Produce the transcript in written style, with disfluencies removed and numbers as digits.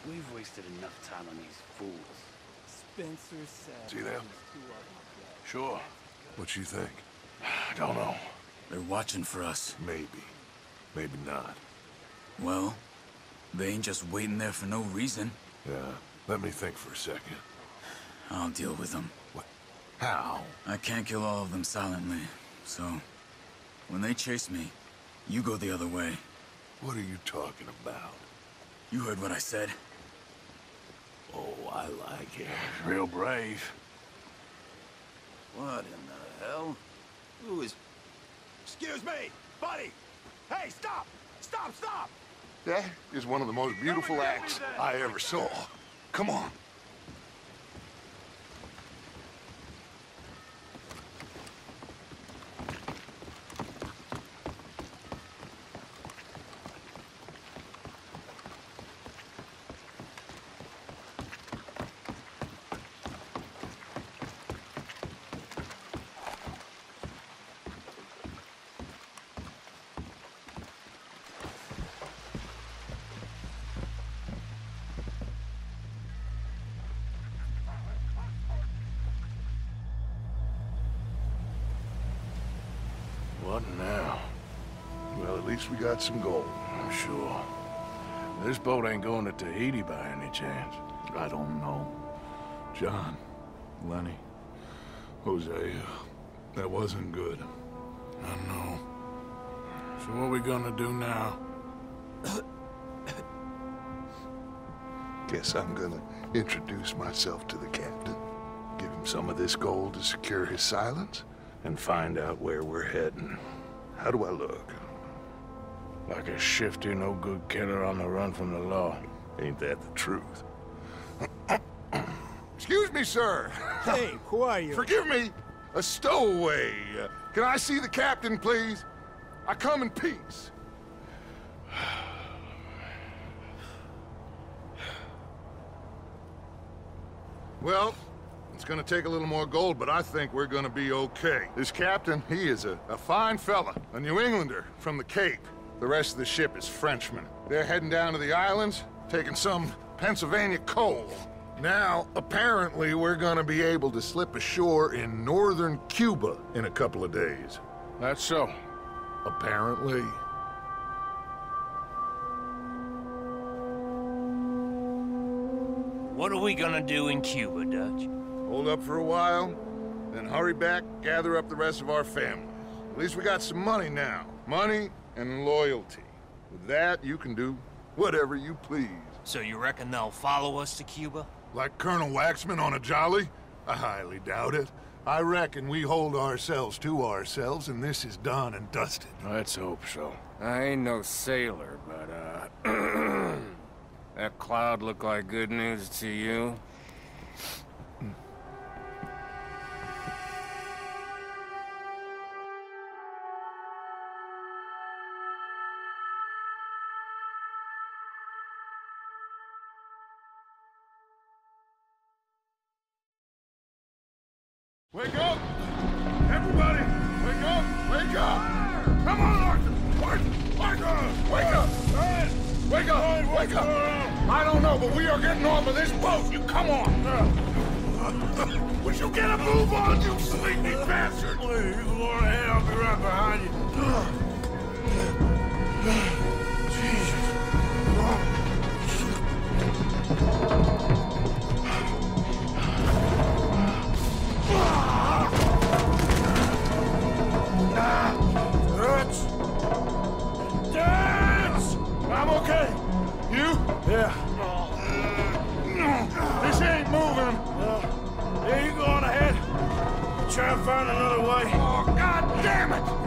We've wasted enough time on these fools. Spencer said... See them? Sure. What you think? I don't know. They're watching for us. Maybe. Maybe not. Well, they ain't just waiting there for no reason. Yeah, let me think for a second. I'll deal with them. What? How? I can't kill all of them silently, so... when they chase me, you go the other way. What are you talking about? You heard what I said. Oh, I like it. Real brave. What in the hell? Who is... Excuse me! Buddy! Hey, stop! Stop, stop! That is one of the most beautiful acts I ever saw. Come on. What now? Well, at least we got some gold, I'm sure. This boat ain't going to Tahiti by any chance. I don't know. John, Lenny, Hosea, that wasn't good. I know. So what are we gonna do now? Guess I'm gonna introduce myself to the captain. Give him some of this gold to secure his silence. And find out where we're heading. How do I look? Like a shifty, no-good killer on the run from the law. Ain't that the truth? Excuse me, sir. Hey, who are you? Forgive me. A stowaway. Can I see the captain, please? I come in peace. Well, it's gonna take a little more gold, but I think we're gonna be okay. This captain, he is a fine fella, a New Englander from the Cape. The rest of the ship is Frenchmen. They're heading down to the islands, taking some Pennsylvania coal. Now, apparently, we're gonna be able to slip ashore in northern Cuba in a couple of days. That's so. Apparently. What are we gonna do in Cuba, Dutch? Hold up for a while, then hurry back, gather up the rest of our families. At least we got some money now. Money and loyalty. With that, you can do whatever you please. So you reckon they'll follow us to Cuba? Like Colonel Waxman on a jolly? I highly doubt it. I reckon we hold ourselves to ourselves, and this is done and dusted. Let's hope so. I ain't no sailor, but, that cloud look like good news to you? Wake up! Everybody! Wake up! Wake up! Come on, Arthur! Wake up! Wake up! Wake up! Wake up! I don't know, but we are getting off of this boat! You come on! Would you get a move on, you sleepy bastard? Please, go ahead. I'll be right behind you. I'm okay. You? Yeah. This ain't moving. Yeah, you go on ahead. Try and find another way. Oh, God damn it!